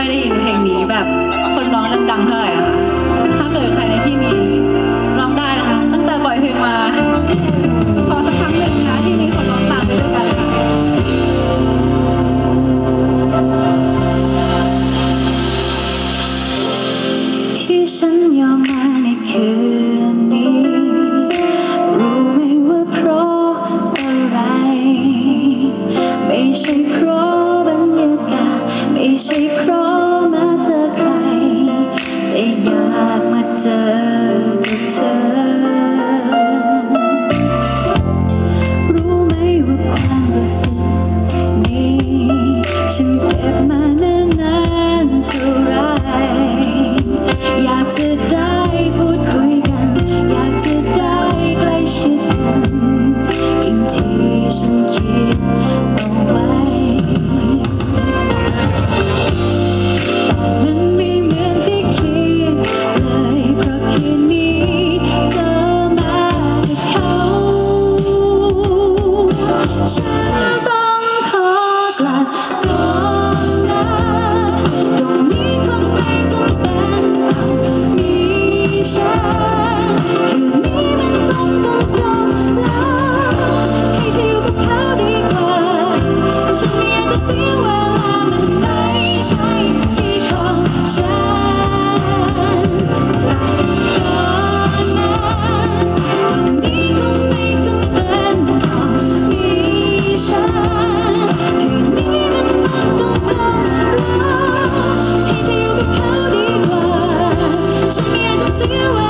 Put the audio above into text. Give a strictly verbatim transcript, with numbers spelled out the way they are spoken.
อยได้ยินเพลงนี้แบบคนร้องดังๆเท่าไหร่อะถ้าเกิดใครในที่นี้ร้องได้นะคะตั้งแต่ปล่อยเพลงมาขอสักครั้งหนึ่งนะที่มีคนร้องตามไปด้วยกันที่ฉันยอมมาในคืนนี้รู้ไหมว่าเพราะอะไรไม่ใช่เพราะบรรยากาศไม่ใช่เพราะมาเจอใครแต่อยากมาเจอกับเธอรู้ไหมว่าความรู้สึกนี้ฉันเก็บมานานๆเท่าไรอยากจะได้พูดคุยกันอยากจะได้ใกล้ชิดกันยิ่งที่ฉันคิดเอาไว้แต่มันไม่เหมือนที่คิดเลยเพราะคืนนี้เธอมากับเขาฉันต้องขอกลับก่อนนะตรงนี้คงไม่จำเป็นต้องมีฉันคืนนี้มันคงต้องจบแล้วให้เธออยู่กับเขาดีกว่าฉันไม่อยากจะเสียเวลามันไม่ใช่ที่ของฉันกลับก่อนนะตรงนี้คงไม่จำเป็นต้องมีฉันคืนนี้มันคงต้องจบแล้วให้เธออยู่กับเขาดีกว่าฉันไม่อยากจะเสียเว